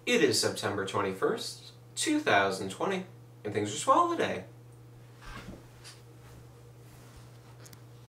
It is September 21st, 2020, and things are swell today.